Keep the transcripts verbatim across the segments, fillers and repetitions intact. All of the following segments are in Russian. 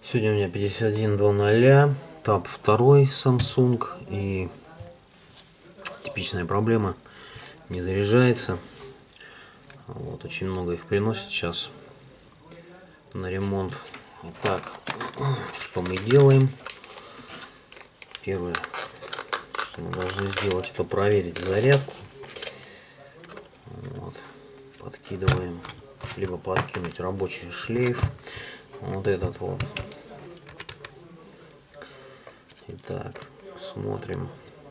Сегодня у меня пятьдесят один двадцать, таб два Samsung, и типичная проблема, не заряжается. Вот, очень много их приносит сейчас на ремонт. Итак, что мы делаем? Первое, что мы должны сделать, это проверить зарядку. Вот, подкидываем, либо подкинуть рабочий шлейф. Вот этот вот. Итак, смотрим.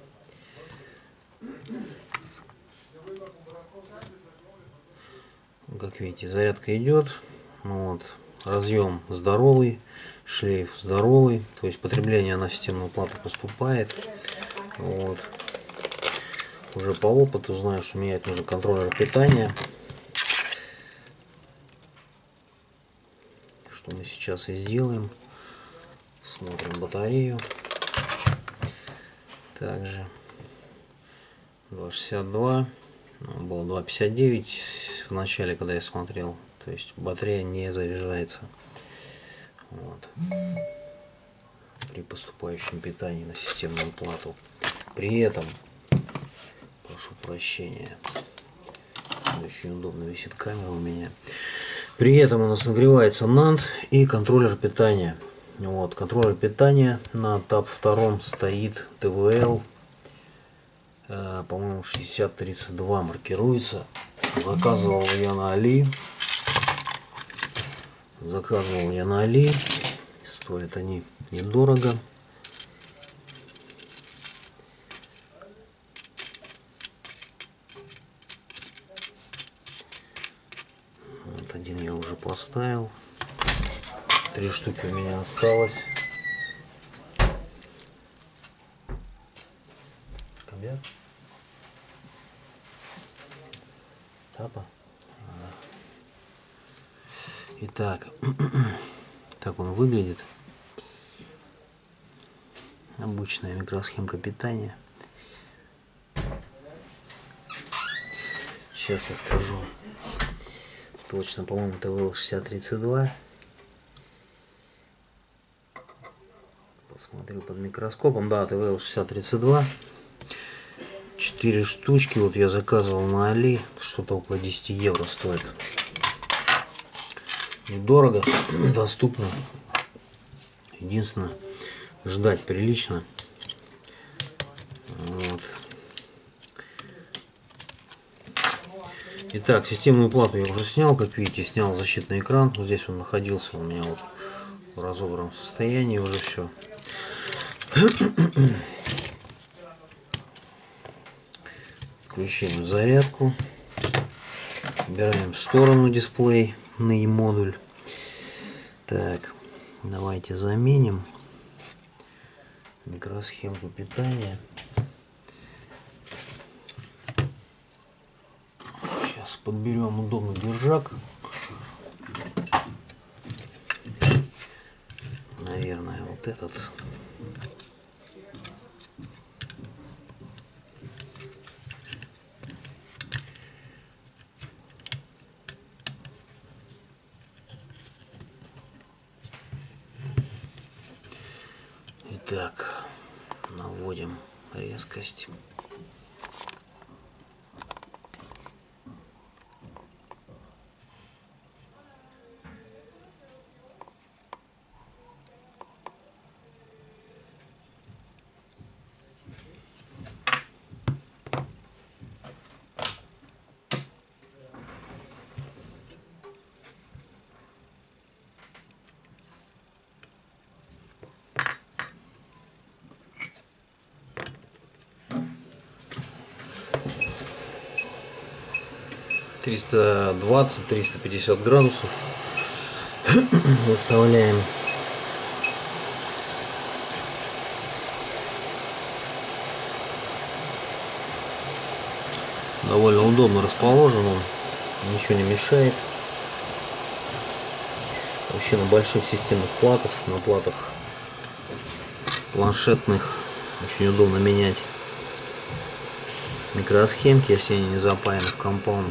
Как видите, зарядка идет. Вот. Разъем здоровый, шлейф здоровый. То есть потребление на системную плату поступает. Вот. Уже по опыту знаю, что менять нужно контроллер питания. Что мы сейчас и сделаем. Смотрим батарею. Также два шестьдесят два. Было два пятьдесят девять в начале, когда я смотрел. То есть батарея не заряжается. Вот. При поступающем питании на системную плату. При этом, прошу прощения, очень удобно висит камера у меня. При этом у нас нагревается нанд и контроллер питания. Вот, контроллер питания на таб два стоит тэ вэ эл, э, по-моему, шестьдесят тридцать два маркируется. Заказывал я на Али. Заказывал я на Али. Стоят они недорого. Вот один я уже поставил. Три штуки у меня осталось. Камбя? Тапа? Итак, так он выглядит. Обычная микросхемка питания. Сейчас я скажу. Точно, по-моему, тэ вэ эл шестьдесят тридцать два. Посмотрю под микроскопом. Да, тэ вэ эл шестьдесят тридцать два. Четыре штучки. Вот я заказывал на Али. Что-то около десяти евро стоит. Недорого, доступно. Единственное, ждать прилично. Вот. Итак, системную плату я уже снял. Как видите, снял защитный экран. Вот здесь он находился у меня вот в разобранном состоянии уже все. Включаем зарядку. Убираем в сторону дисплейный модуль. Так, давайте заменим микросхемку питания. Сейчас подберем удобный держак. Наверное, вот этот. Итак, наводим резкость. триста двадцать — триста пятьдесят градусов выставляем. Довольно удобно расположен он, ничего не мешает. Вообще на больших системных платах, на платах планшетных очень удобно менять микросхемки, если они не запаяны в компаунд.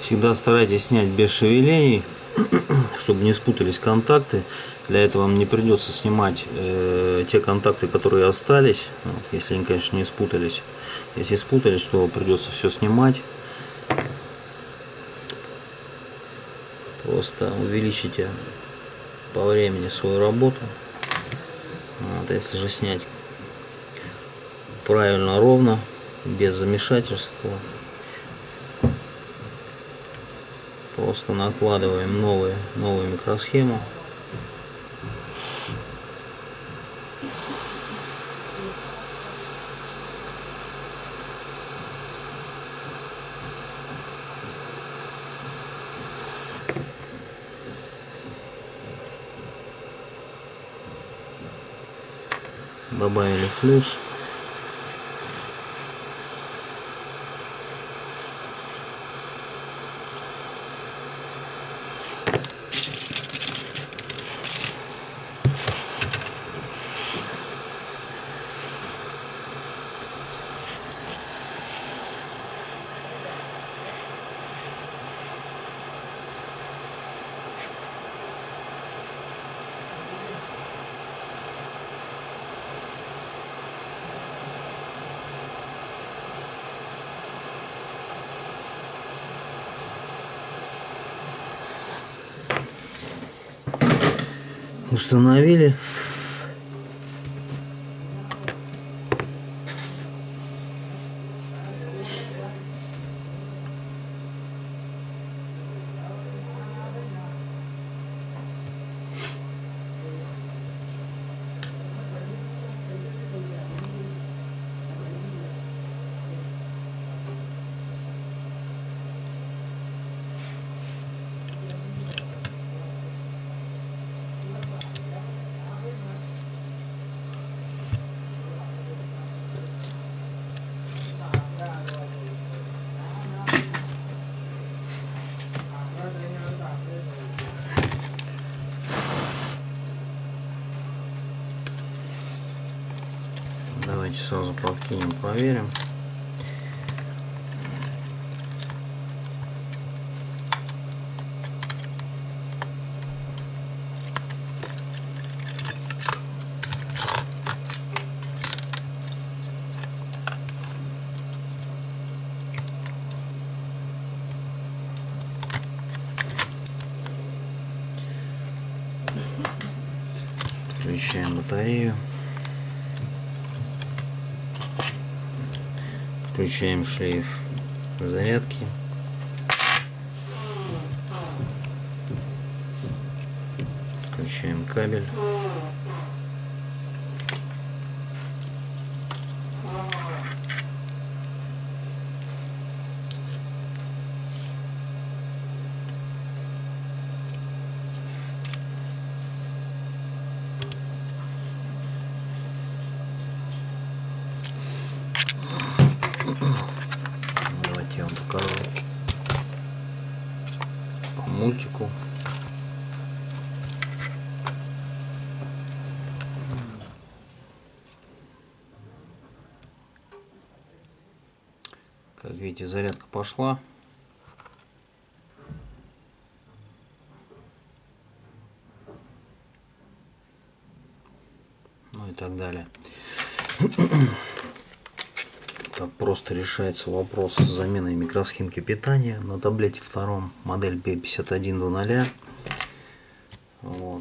Всегда старайтесь снять без шевелений, чтобы не спутались контакты. Для этого вам не придется снимать э, те контакты, которые остались, вот, если они, конечно, не спутались. Если спутались, то придется все снимать. Просто увеличите по времени свою работу. Вот, если же снять правильно, ровно, без замешательства, просто накладываем новые, новую микросхему. Добавили флюс. Установили. Давайте сразу подкинем, проверим. Включаем батарею. Включаем шлейф зарядки. Включаем кабель. Давайте я вам покажу по мультику. Как видите, зарядка пошла. Ну и так далее. Так просто решается вопрос с заменой микросхемки питания на таблете втором, модель би пятьдесят один двадцать. Вот.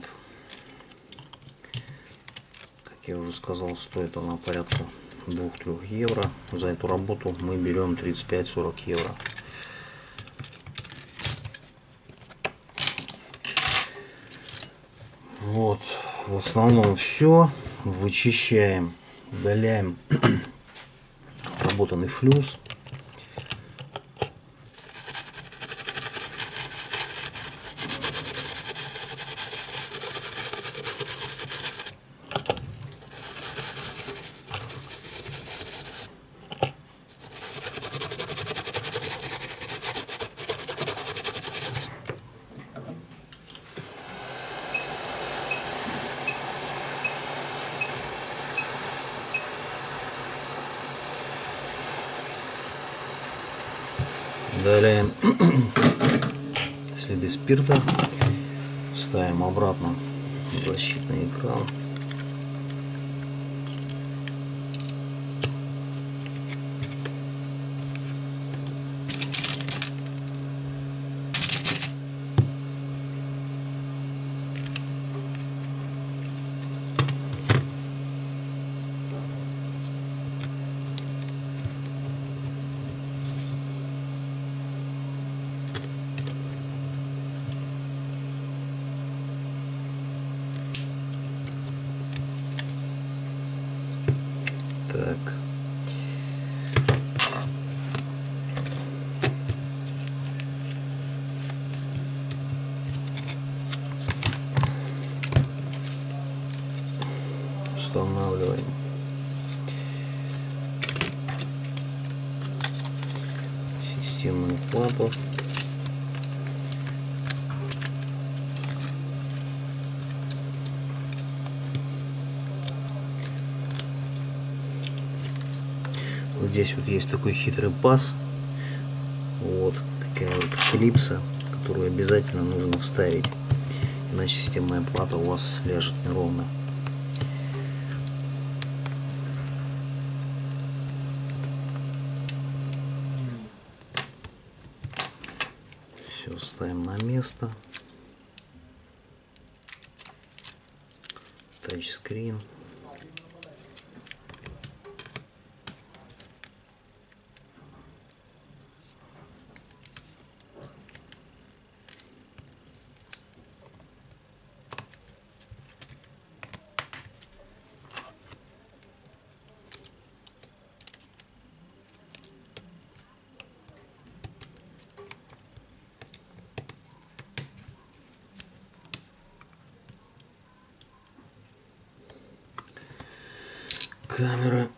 Как я уже сказал, стоит она порядка двух-трёх евро. За эту работу мы берем тридцать пять сорок евро. Вот, в основном все. Вычищаем, удаляем отработанный флюс. Удаляем следы спирта, ставим обратно защитный экран. Так. Устанавливаем системную плату. Вот здесь вот есть такой хитрый паз, вот такая вот клипса, которую обязательно нужно вставить, иначе системная плата у вас ляжет неровно. Все ставим на место. Тачскрин. Камера.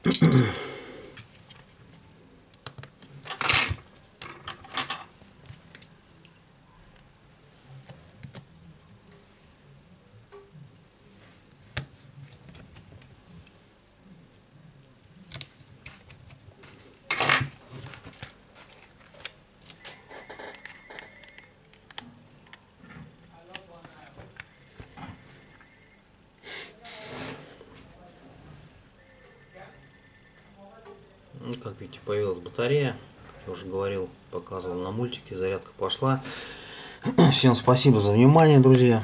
Ну, как видите, появилась батарея, как я уже говорил, показывал на мультике, зарядка пошла. Всем спасибо за внимание, друзья.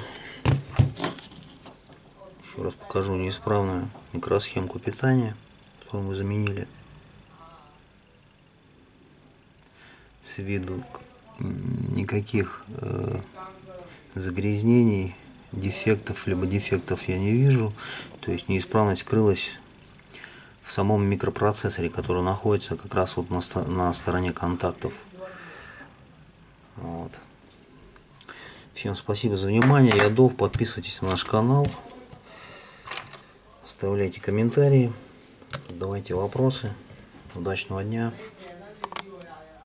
Еще раз покажу неисправную микросхемку питания, которую мы заменили. С виду никаких э, загрязнений, дефектов, либо дефектов я не вижу. То есть неисправность скрылась в самом микропроцессоре, который находится как раз вот на, на стороне контактов. Вот. Всем спасибо за внимание. Я Дов. Подписывайтесь на наш канал. Оставляйте комментарии. Задавайте вопросы. Удачного дня.